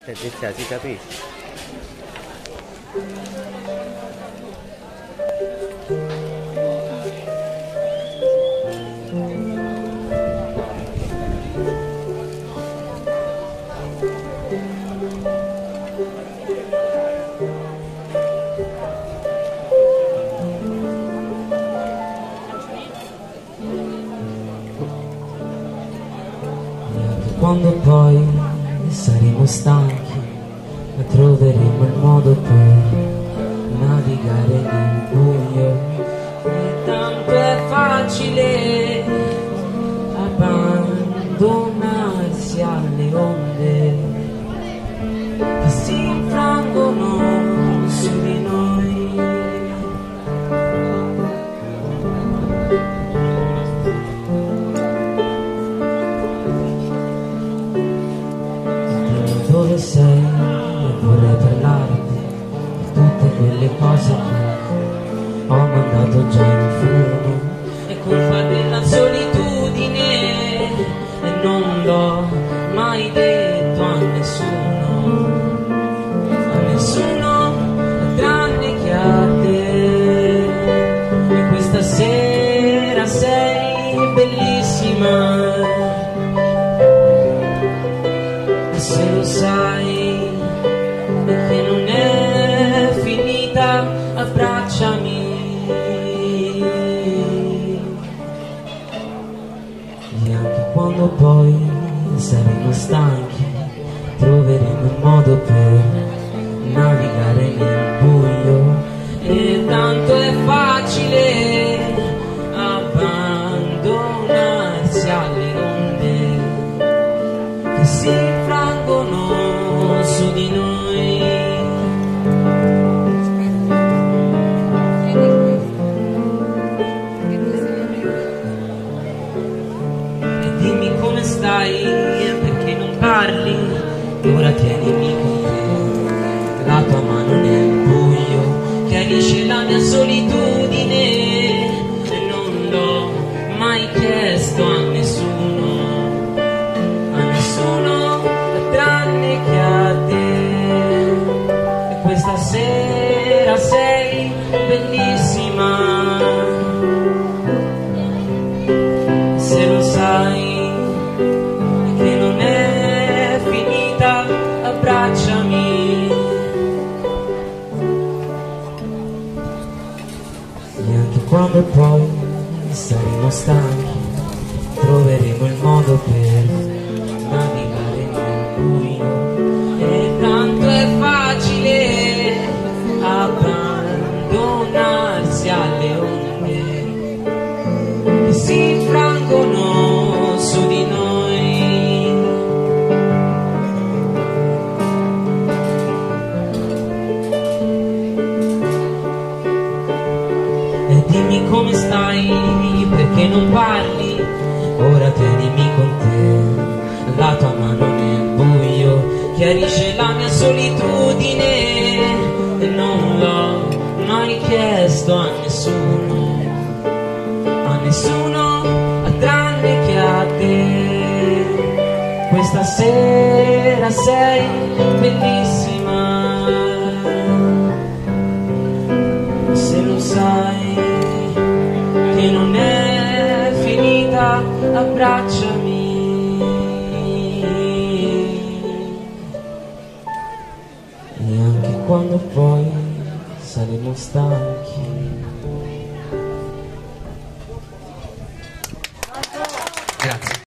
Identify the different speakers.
Speaker 1: Letizia, si capisce?
Speaker 2: Quando poi saremo stanchi e troveremo il modo per navigare nel buio, e tanto è facile abbandonarsi alle onde che si infrangono su di noi. Dove sei? E vorrei parlarti di tutte quelle cose che ho mandato già in fumo. È colpa della solitudine e non l'ho mai detto a nessuno tranne che a te. E questa sera sei bellissima, se lo sai, perché non è finita, abbracciami. E anche quando poi saremo stanchi, troveremo il modo per navigare nel buio, e tanto è facile abbandonarsi alle onde che si infrangono su di noi. E dimmi come stai, perché non parli, ora tienimi con te, la tua mano nel buio chiarisce la mia solitudine, e non l'ho mai chiesto a nessuno tranne che a te. E questa sera sei bellissima, se lo sai, che non è finita, abbracciami. E anche quando poi saremo stanchi, troveremo il modo per navigare nel buio, e tanto è facile abbandonarsi alle onde che si infrangono su di noi. E dimmi come stai, perché non parli, ora tienimi con te, la tua mano nel buio chiarisce la mia solitudine, e non l'ho mai chiesto a nessuno tranne che a te. Questa sera sei bellissima, se lo sai, che non è finita, abbracciami. E anche quando poi saremo stanchi. Grazie.